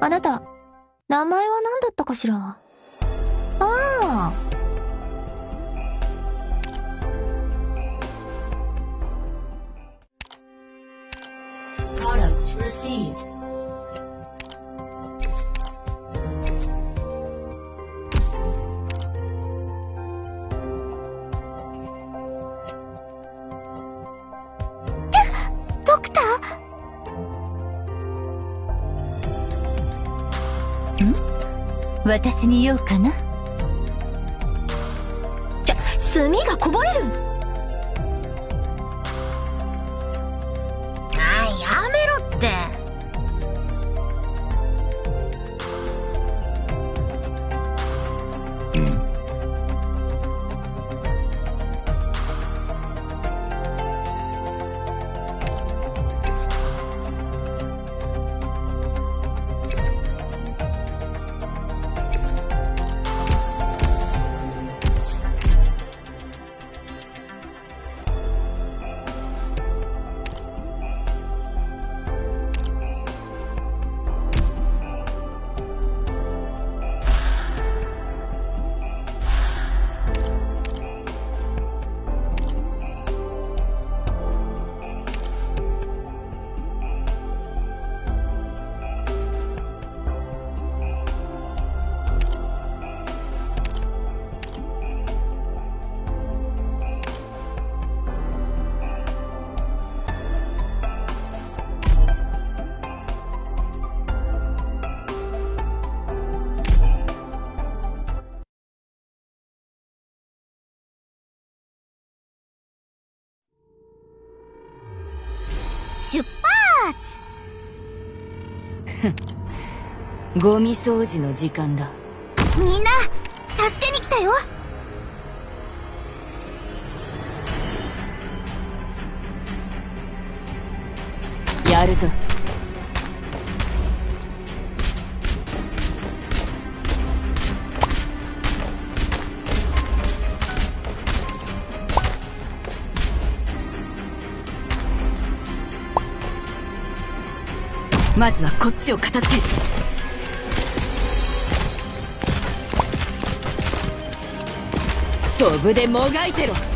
あなた、名前は何だったかしら？ああ。 Products received. ドクター？ ん？私に用かな？ 炭がこぼれる。 やめろって。 出発。 ゴミ掃除の時間だ。 みんな、助けに来たよ。 やるぞ。まずはこっちを片付ける。飛ぶでもがいてろ。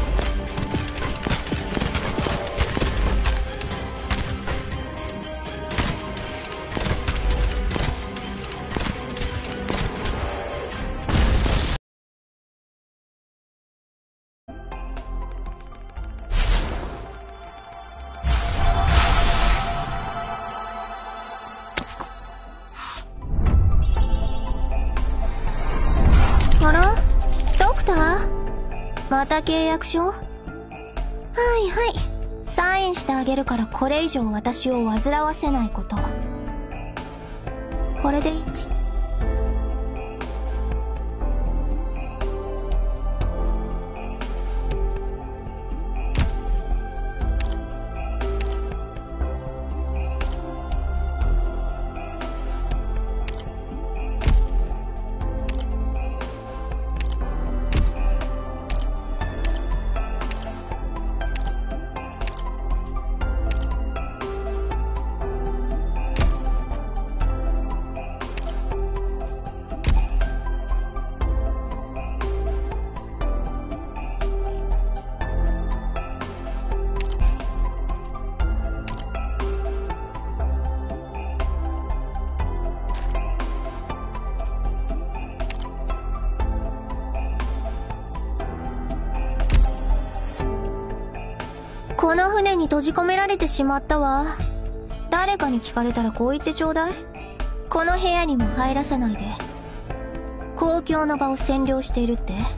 あら？ドクター？また契約書？はいはい。サインしてあげるからこれ以上私を煩わせないこと。これでいい？この船に閉じ込められてしまったわ。誰かに聞かれたらこう言ってちょうだい。この部屋にも入らせないで。公共の場を占領しているって。